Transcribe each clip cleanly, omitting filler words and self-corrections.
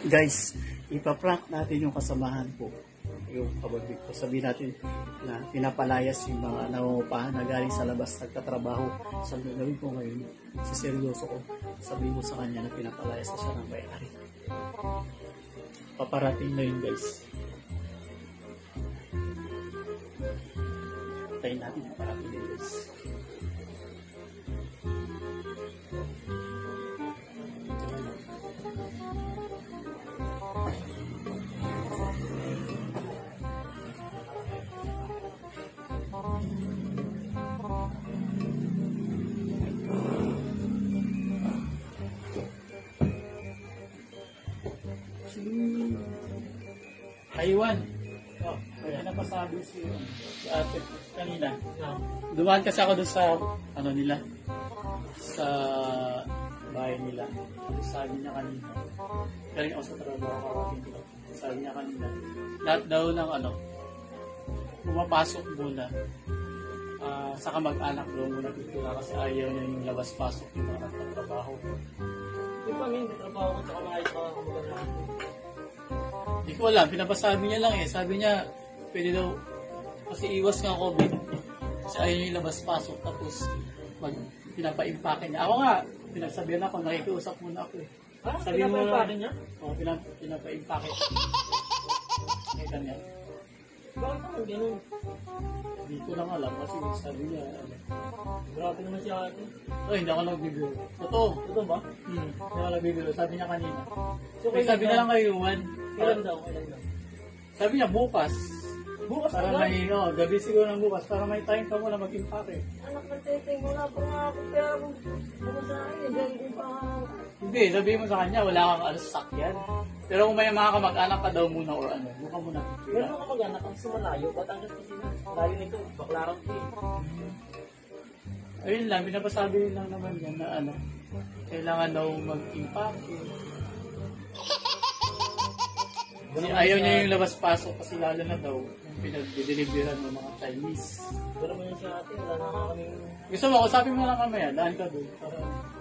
Guys, ipaprank natin yung kasamahan ko. Yung kababig ko. Sabihin natin na pinapalayas yung mga nangungupahan na galing sa labas nagtatrabaho. Sa gagawin ko ngayon, sa seryoso ko, sabihin ko sa kanya na pinapalayas na siya ng bayari. Paparating na yun, guys. Tayo natin paparating na yun, guys. Taiwan. Oh, kaya napasabi si ate kanina. Dumaan kasi ako doon sa ano nila, sa bahay nila. Sabi niya kanina, galing ako sa trabaho ko. Sabi niya kanina, lahat daw ng ano, pumapasok muna. Sa kamag-anak daw muna tutula kasi ayaw niya yung labas-pasok yung mga nagtatrabaho. Di ba ngayon, trabaho ko tsaka maayos ka kamag-anak? Hindi ko alam, pinapasabi niya lang eh. Sabi niya, pwede daw, kasi iwas nga COVID. Kasi ayaw niya yung labas-pasok, tapos pinapa-impake niya. Ako nga, pinagsabihan ako, nakikiusap muna ako eh. Sabi mo pinapa-impake niya? Oo, pinapa-impake. Kaya kanya. Bakit naman ganun? Hindi ko lang alam, kasi sabi niya, Grabe naman si ate. hindi ako nagbibiro. Totoo. Totoo ba? Hindi ako nagbibiro. Sabi niya kanina. So, May sabi na lang kayo, Juan. Kailan daw? Sabi niya, bukas. Bukas Para na may, gabi siguro ng bukas, para may time ka muna mag-impake. Anak na teteng, wala pa nga ako kaya kung sa akin, dahil kung pa Hindi, sabihin mo sa kanya, wala kang sasakyan. Pero kung may mga kamag-anak ka daw muna or ano, buka muna. meron mga mag-anak ang sumalayo, Batangas kasi na. Layo nito, Baclaran ko eh. Ayun lang, pinapasabi lang naman yan na ano, kailangan daw mag-impake. Kasi ayaw niya yung labas-pasok kasi lalo na daw yung pinag-deliveran ng mga Chinese. Pero mo yun si ate, wala na kami. Gusto mo, usapin mo lang kamaya, daan ka doon. Para,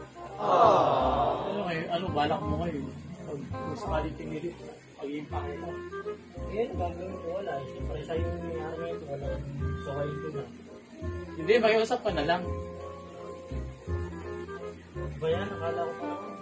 ano, balak mo ngayon. Kung sakali tinilit, pag-impake mo. Eh, gagawin ko wala. Siyempre sa'yo yung nangyari ngayon, wala. So, kayo ko na. Hindi, makiusap ka na lang. Ba yan, nakala ko pa naman.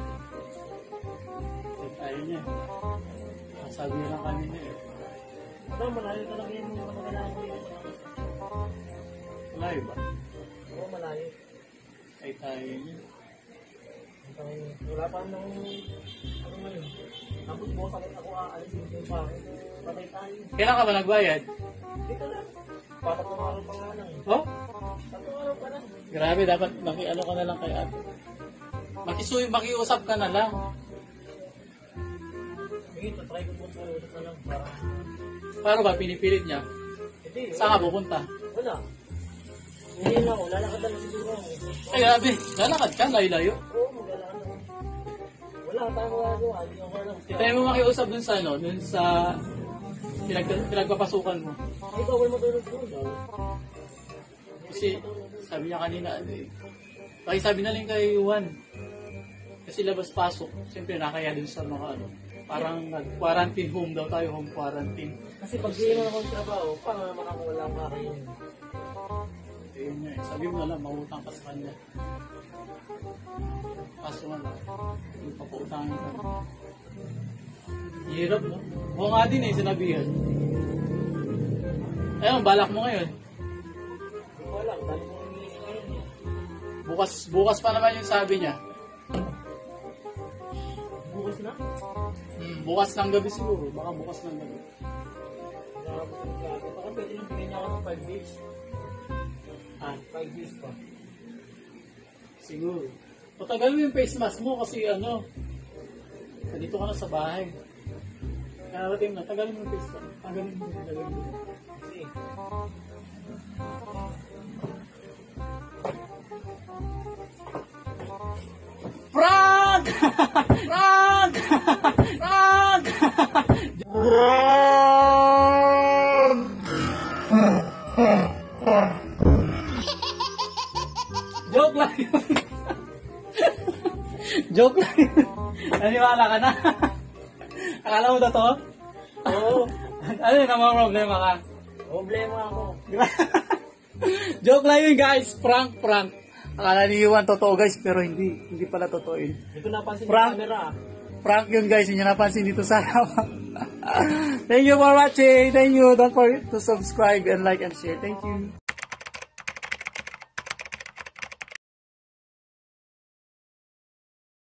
Ayaw niya. Sabi niya lang kanina eh. Ito, malayo talaga yung mga mag-anak ko yun. Malayo ba? Oo, malayo. Ay tayo niya. Wala pa nang ano ngayon. Tapos bukas ako aalisin yung bakit. Patay tayo. Kailan ka ba nagbayad? Dito lang. 4 araw pa nga lang. Oh? 3 araw pa lang. Grabe, dapat ano ka na lang kay ate. Makiusap ka na lang. Sige, try ko po na lang para... Paano ba? Pinipilit niya? Hindi. Saan ka pupunta? Wala. Hindi na ako. Lalakad na siguro ako. Ay, grabe. Lalakad ka? Layo-layo? Oo, maglalakad ako. Wala tayong magagawa. Hindi ako alam. Itayo mo makiusap dun sa ano, dun sa pinagpapasukan mo. Ay, bawal matulog doon. Kasi sabi niya kanina, sabi na lang kay Juan. Kasi labas-pasok, siyempre nakaya dun sa mga ano, parang quarantine home daw tayo, home quarantine. Kasi pag di naman akong trabaho, paano naman ako wala pa kayo? Ayun nga, sabi mo na lang, mangutang ka sa kanya. Kaso nga lang, yung papautangin ka. Hirap, no? Oo nga din eh, sinabihan. Ayun, balak mo ngayon. Hindi ko alam, dahil mo humihingi ngayon eh. Bukas pa naman yung sabi niya. Bukas na? Bukas ng gabi siguro, baka bukas ng gabi. Baka pwede nang bigyan niya ako ng 5 days. 5 days pa. Siguro. Patagal mo yung face mask mo kasi ano, nandito ka na sa bahay. Karating na, tagal mo yung face mask. Tagalin mo. Kasi, Frank! Frank! Frank! Joke lang yun. Joke lang yun. Naniwala ka na. Akala mo to? Oo. Ano yun, namang problema ka? Problema ako. Joke lang yun guys, prank. Akala ni Yuan totoo guys, pero hindi pala totoo yun. Hindi ko napansin Prank. yung camera. Prank yun guys, hindi nyo napansin dito sa Thank you for watching, thank you, don't forget to subscribe and like and share, thank you.